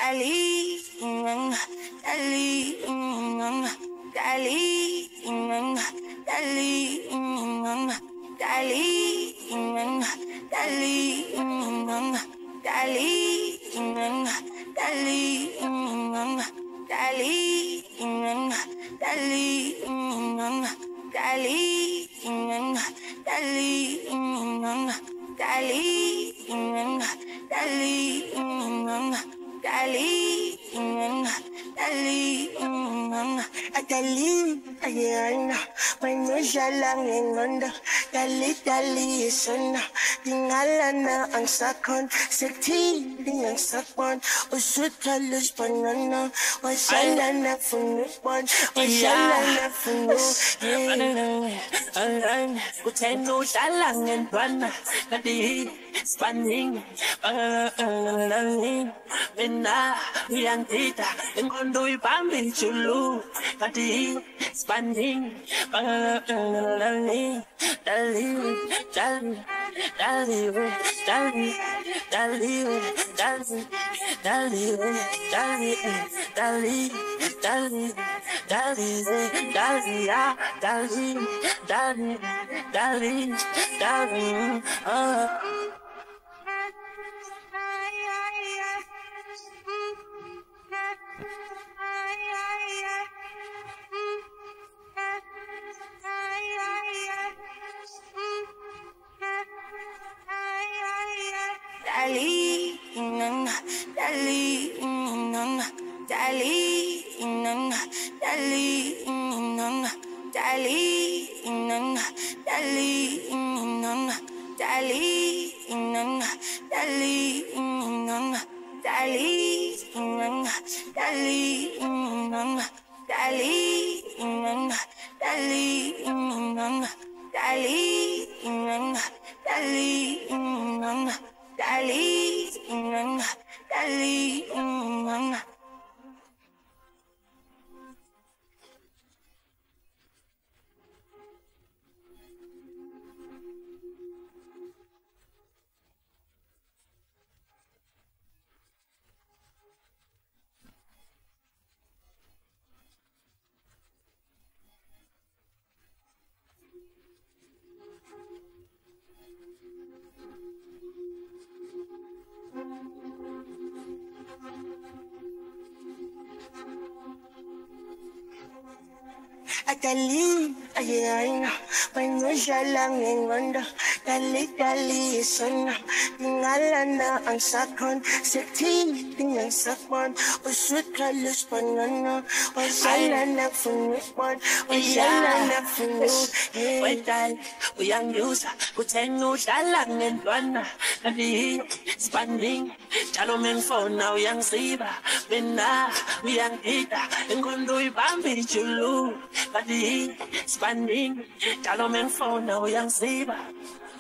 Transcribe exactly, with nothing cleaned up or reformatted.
darling, darling, darling, darling, darling, darling, darling, darling, darling, darling, darling, darling, darling, darling, darling, darling, Dali, ayan, may nusya lang yung onda. Dali, dali, isa na, tingala na ang sakon. Sakti, ang sakon, usut kalos panana. Wasala na funupon, wasala na funupon. Alam, kuteno siya lang ang buwan. Kadi, spanning, pangalangaling. Mena, yang tita, ang kondo'y pambichulu. Kadi, spanning, pangalangaling. Dali, dali, dali, dali, dali, dali, dali, dali, dali, dali, dali, dali, ah, dali, dali, dali, dali, ah. Darling, darling, darling, darling, darling, darling, darling, darling, darling, darling, darling, darling, darling, darling, darling, darling. Dali, ayan, may nusya lang yung onda. Dali, dali, isa na, tingala na ang sakon. Sakti, ang sakon, usut kalos panana. Wasala na funupon, wasala na funupon. Waital, uyang yusa, kuteno siya lang ang buwan. Kadi, spanning, chalo men phone na uyang siba. Mena, uyang tita, ang kondo'y pambichulu. Kadi, spanning, chalo men phone na uyang siba.